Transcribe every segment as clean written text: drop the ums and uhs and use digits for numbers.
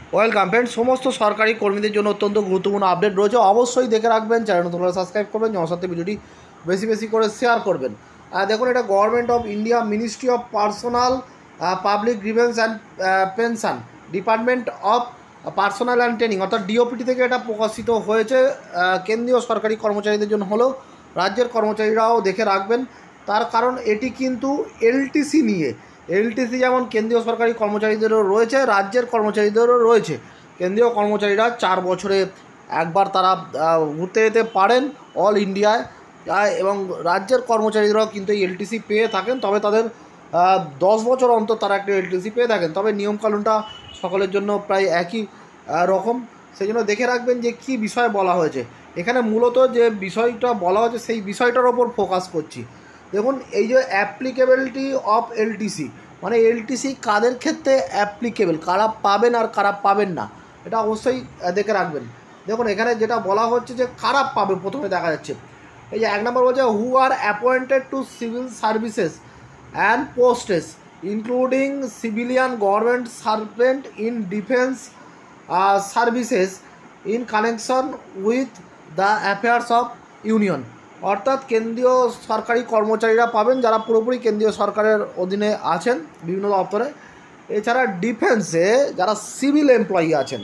Welcome friend. সমস্ত সরকারি কর্মীদের জন্য অত্যন্ত গুরুত্বপূর্ণ আপডেট রয়েছে, অবশ্যই দেখে রাখবেন। চ্যানেল নতুন হলে সাবস্ক্রাইব করবেন, আমার সাথে ভিডিওটি বেশি বেশি করে শেয়ার করবেন। দেখুন, এটা government of India, ministry of personnel public grievance and pension, department of personnel and training অর্থাৎ ডিওপিটি থেকে এটা প্রকাশিত হয়েছে। কেন্দ্রীয় সরকারি কর্মচারীদের জন্য হলেও রাজ্যের কর্মচারীরাও দেখে রাখবেন, তার কারণ এটি কিন্তু এলটিসি নিয়ে। এলটিসি যেমন কেন্দ্রীয় সরকারি কর্মচারীদেরও রয়েছে, রাজ্যের কর্মচারীদেরও রয়েছে। কেন্দ্রীয় কর্মচারীরা 4 বছরে একবার তারা ঘুরতে যেতে পারেন অল ইন্ডিয়ায়, এবং রাজ্যের কর্মচারীরাও কিন্তু এই এলটিসি পেয়ে থাকেন, তবে তাদের 10 বছর অন্তর তারা একটা এলটিসি পেয়ে থাকেন। তবে নিয়মকানুনটা সকলের জন্য প্রায় একই রকম, সেই জন্য দেখে রাখবেন যে কী বিষয়ে বলা হয়েছে। এখানে মূলত যে বিষয়টা বলা হয়েছে সেই বিষয়টার ওপর ফোকাস করছি। দেখুন, এই যে অ্যাপ্লিকেবিলিটি অফ এলটিসি, মানে এলটিসি কাদের ক্ষেত্রে অ্যাপ্লিকেবল, কারা পাবেন আর কারা পাবেন না, এটা অবশ্যই দেখে রাখবেন। দেখুন, এখানে যেটা বলা হচ্ছে যে কারা পাবে, প্রথমে দেখা যাচ্ছে এই যে 1 নম্বর বলছে who are appointed to civil services and posts including civilian government servant in defence services in connection with the affairs of union. অর্থাৎ কেন্দ্রীয় সরকারি কর্মচারীরা পাবেন যারা পুরোপুরি কেন্দ্রীয় সরকারের অধীনে আছেন বিভিন্ন দপ্তরে। এছাড়া ডিফেন্সে যারা সিভিল এমপ্লয়ি আছেন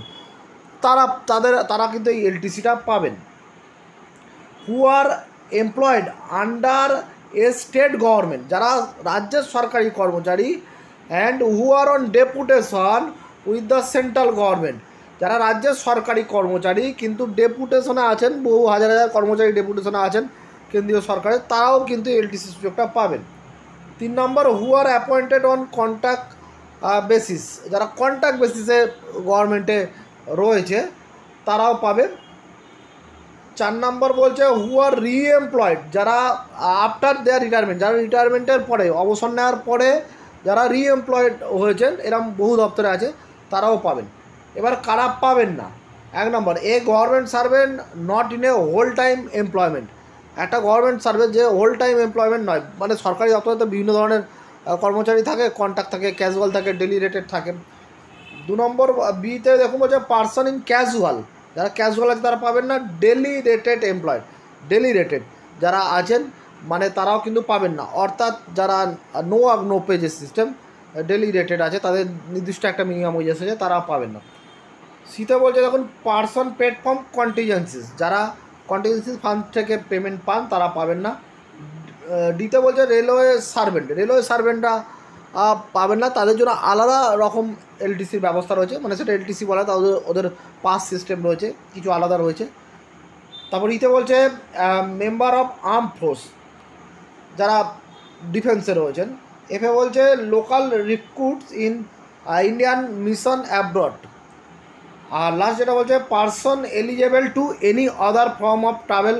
তারা কিন্তু এই এলটিসিটা পাবেন। Who are employed under a state government, যারা রাজ্যের সরকারি কর্মচারী, and who are on deputation with the central government, যারা রাজ্যের সরকারি কর্মচারী কিন্তু ডেপুটেশনে আছেন, বহু হাজার হাজার কর্মচারী ডেপুটেশনে আছেন কেন্দ্রীয় সরকারের, তারাও কিন্তু এলটিসি সুযোগটা পাবেন। 3 নম্বর who are appointed on contract basis, যারা কন্ট্রাক্ট বেসিসে গভর্নমেন্টে রয়েছে তারাও পাবেন। 4 নম্বর বলছে হু আর রিএমপ্লয়েড, যারা আফটার দেয়ার রিটায়ারমেন্ট, যারা রিটায়ারমেন্টের পরে, অবসর নেওয়ার পরে যারা রিএমপ্লয়েড হয়েছেন, এরকম বহু দপ্তরে আছে, তারাও পাবেন। এবার কারা পাবেন না, 1 নম্বর a government servant not in a whole time employment, একটা গভর্নমেন্ট সার্ভেন্ট যে হোল টাইম এমপ্লয়মেন্ট নয়, মানে সরকারি দপ্তরে তো বিভিন্ন ধরনের কর্মচারী থাকে, কন্ট্রাক্ট থাকে, ক্যাজুয়াল থাকে, ডেলি রেটেড থাকে। 2 নম্বর বিতে দেখুন বলছে পার্সন ইন ক্যাজুয়াল, যারা ক্যাজুয়াল আছে তারা পাবেন না। Daily rated employed, daily rated যারা আছেন মানে তারাও কিন্তু পাবেন না, অর্থাৎ যারা no work no wages system, daily rated আছে, তাদের নির্দিষ্ট একটা মিনিমাম ওয়েজেস আছে, তারা পাবেন না। সিতে বলছে দেখুন পার্সন পেড ফ্রম কন্টিজেন্সিস, যারা কন্টিজেন্সিস ফান্ড থেকে পেমেন্ট পান তারা পাবেন না। ডিতে বলছে রেলওয়ে সার্ভেন্ট, রেলওয়ে সার্ভেন্টরা পাবেন না, তাদের জন্য আলাদা রকম এলটিসির ব্যবস্থা রয়েছে, মানে সেটা এলটিসি বলা, তাদের ওদের পাস সিস্টেম রয়েছে, কিছু আলাদা রয়েছে। তারপর ইতে বলছে মেম্বার অফ আর্ম ফোর্স, যারা ডিফেন্সে রয়েছেন। এফে বলছে local recruits in Indian mission abroad. আর লাস্ট যেটা বলছে person eligible to any other form of travel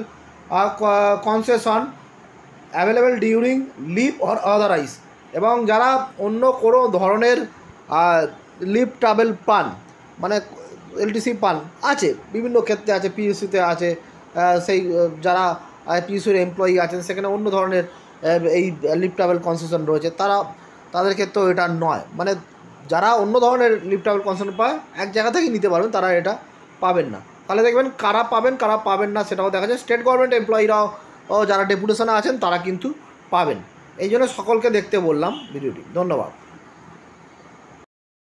concession available during leave or otherwise, এবং যারা অন্য কোনো ধরনের লিভ ট্রাভেল পান, মানে এলটিসি পান, আছে বিভিন্ন ক্ষেত্রে আছে, পিএসসিতে আছে, সেই যারা পিএসসির এমপ্লয়ি আছেন সেখানে অন্য ধরনের এই লিভ ট্রাভেল কনসেশন রয়েছে, তাদের ক্ষেত্রেও এটা নয়, মানে যারা অন্য ধরনের লিভ ট্রাভেল কনসেশন পায় এক জায়গা থেকে নিতে পারবেন, তারা এটা পাবেন না। তাহলে দেখবেন কারা পাবেন কারা পাবেন না সেটাও দেখা যায়। স্টেট গভর্নমেন্ট এমপ্লয়িরাও যারা ডেপুটেশনে আছেন তারা কিন্তু পাবেন। এই জন্য সকলকে দেখতে বললাম ভিডিওটি। ধন্যবাদ।